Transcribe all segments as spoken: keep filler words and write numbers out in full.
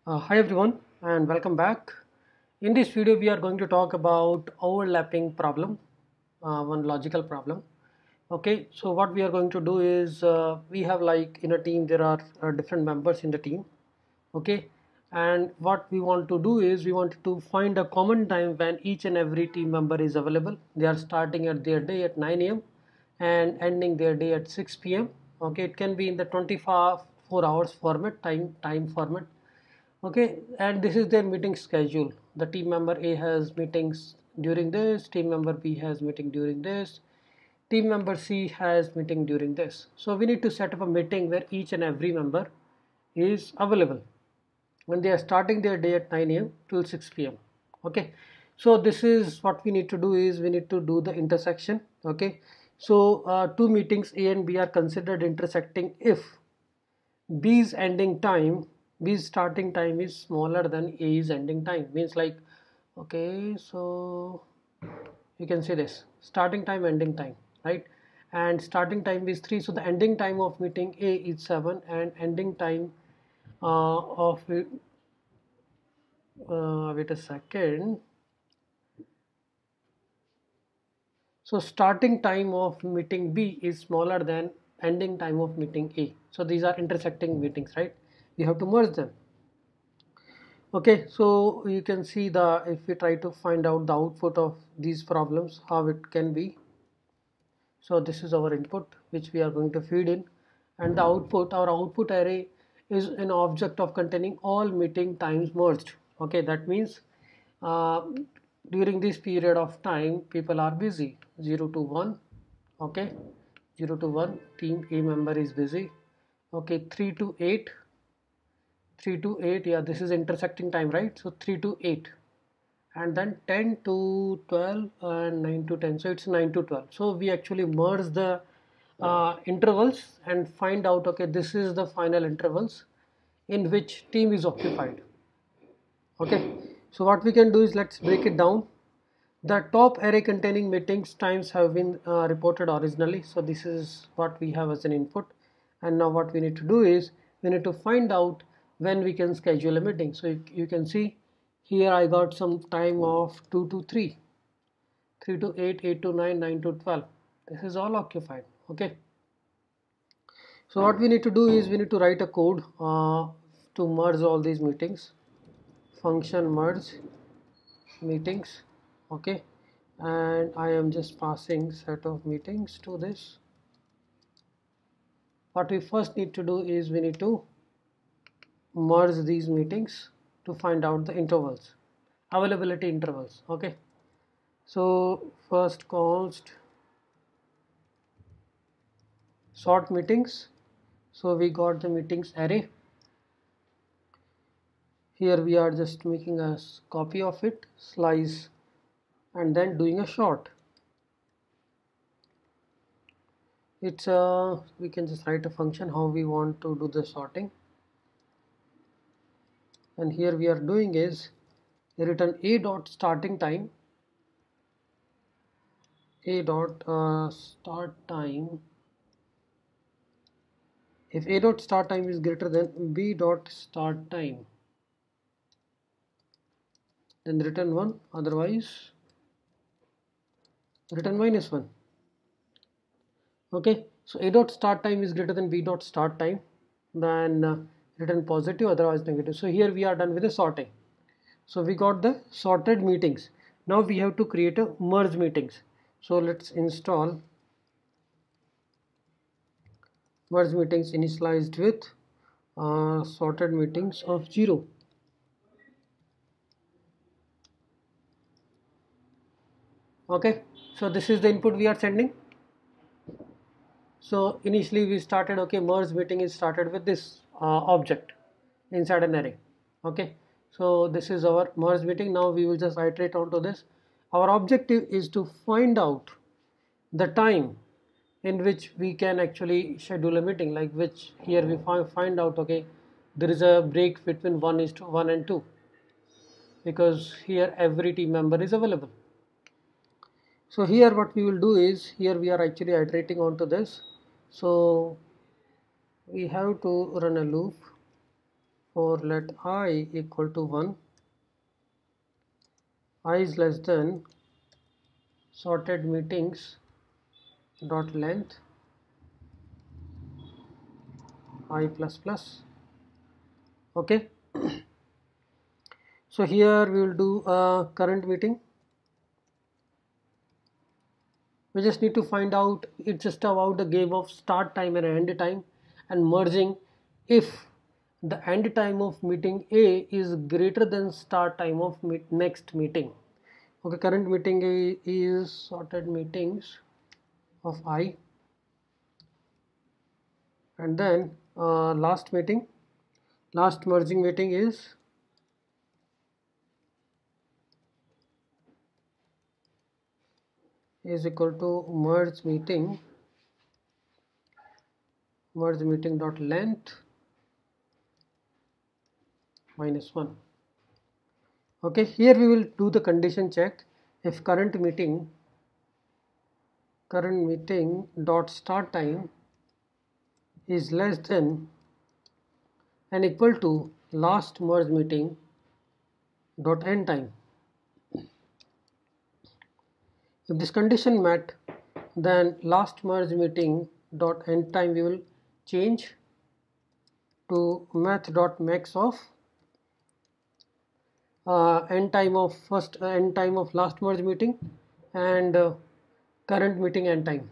Uh, hi everyone and welcome back. In this video we are going to talk about overlapping problem, uh, one logical problem. Okay, so what we are going to do is uh, we have like in a team there are uh, different members in the team. Okay, and what we want to do is we want to find a common time when each and every team member is available. They are starting at their day at nine a m and ending their day at six p m. Okay, it can be in the twenty-four hours format, time time format. Okay, and this is their meeting schedule. The team member A has meetings during this, team member B has meeting during this, team member C has meeting during this. So we need to set up a meeting where each and every member is available when they are starting their day at nine a m till six p m. Okay, so this is what we need to do is we need to do the intersection. Okay, so uh, two meetings A and B are considered intersecting if B's ending time, B's starting time is smaller than A's ending time. Means like, okay, so you can say this starting time, ending time, right? And starting time is three. So the ending time of meeting A is seven, and ending time uh, of uh, wait a second. So starting time of meeting B is smaller than ending time of meeting A. So these are intersecting meetings, right? We have to merge them. Okay, so you can see the if we try to find out the output of these problems, how it can be. So this is our input which we are going to feed in, and the output, our output array is an object of containing all meeting times merged. Okay, that means uh, during this period of time people are busy. Zero to one. Okay, zero to one, team A member is busy. Okay, three to eight, three to eight, yeah, this is intersecting time, right? So three to eight, and then ten to twelve and nine to ten, so it's nine to twelve. So we actually merge the uh, intervals and find out, okay, this is the final intervals in which team is occupied. Okay, so what we can do is let's break it down. The top array containing meetings times have been uh, reported originally, so this is what we have as an input. And now what we need to do is we need to find out when we can schedule a meeting. So you, you can see here I got some time of two to three, three to eight, eight to nine, nine to twelve. This is all occupied. Okay, so what we need to do is we need to write a code uh, to merge all these meetings. Function merge meetings. Okay, and I am just passing set of meetings to this. What we first need to do is we need to merge these meetings to find out the intervals, availability intervals. Okay, so first const sort meetings. So we got the meetings array. Here we are just making a copy of it, slice, and then doing a sort. It's a we can just write a function how we want to do the sorting, and here we are doing is return a dot starting time, a dot uh, start time. If a dot start time is greater than b dot start time, then return one, otherwise return minus one. Okay, so a dot start time is greater than b dot start time, then uh, return positive, otherwise negative. So here we are done with the sorting. So we got the sorted meetings. Now we have to create a merge meetings. So let's install merge meetings initialized with uh, sorted meetings of zero. Okay, so this is the input we are sending. So initially we started, okay, merge meeting is started with this uh, object inside an array. Okay, so this is our merge meeting. Now we will just iterate onto this. Our objective is to find out the time in which we can actually schedule a meeting, like which here we find, find out, okay, there is a break between one is to one and two, because here every team member is available. So here what we will do is here we are actually iterating onto this. So we have to run a loop. for let I equal to one, I is less than sorted meetings dot length I plus plus. Okay, so here we will do a current meeting. We just need to find out, it's just about the game of start time and end time and merging if the end time of meeting A is greater than start time of meet next meeting. Okay, current meeting A is sorted meetings of I, and then uh, last meeting, last merging meeting is is equal to merge meeting merge meeting dot length minus one. Okay, here we will do the condition check. If current meeting current meeting dot start time is less than and equal to last merge meeting dot end time. If this condition met, then last merge meeting dot end time we will change to math dot max of uh, end time of first uh, end time of last merge meeting and uh, current meeting end time.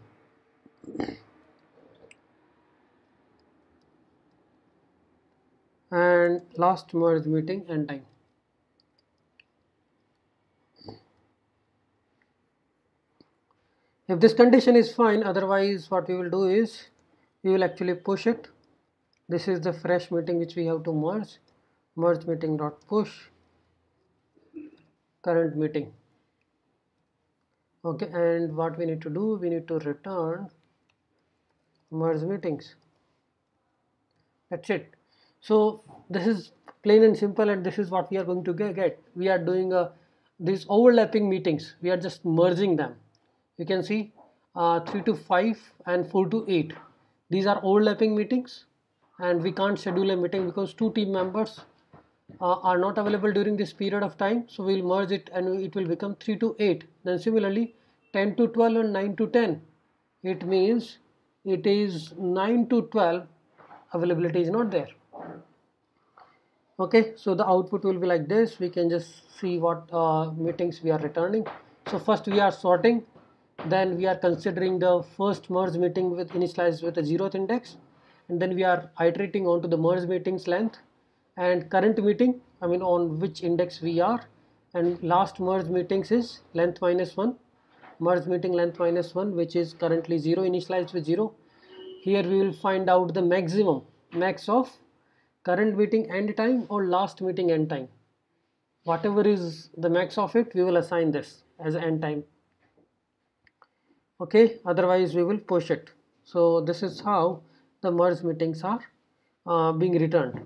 And last merge meeting end time. If this condition is fine, otherwise what we will do is we will actually push it. This is the fresh meeting which we have to merge. Merge meeting dot push current meeting. Okay, and what we need to do, we need to return merge meetings. That's it. So this is plain and simple, and this is what we are going to get. We are doing a these overlapping meetings, we are just merging them. You can see uh, three to five and four to eight, these are overlapping meetings, and we can't schedule a meeting because two team members uh, are not available during this period of time, so we'll merge it and it will become three to eight. Then similarly ten to twelve and nine to ten, it means it is nine to twelve, availability is not there. Okay, so the output will be like this. We can just see what uh, meetings we are returning. So first we are sorting, then we are considering the first merge meeting with initialized with a zeroth index, and then we are iterating on to the merge meetings length and current meeting, I mean on which index we are, and last merge meetings is length minus one, merge meeting length minus one, which is currently zero, initialized with zero. Here we will find out the maximum max of current meeting end time or last meeting end time. Whatever is the max of it, we will assign this as end time. Okay, otherwise we will push it. So this is how the merge meetings are uh, being returned.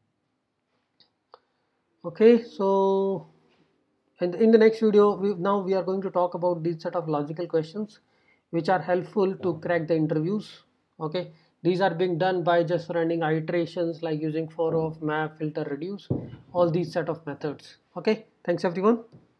Okay, so in, in the next video, we, now we are going to talk about these set of logical questions which are helpful to crack the interviews. Okay, these are being done by just running iterations like using for, of, map, filter, reduce, all these set of methods. Okay, thanks everyone.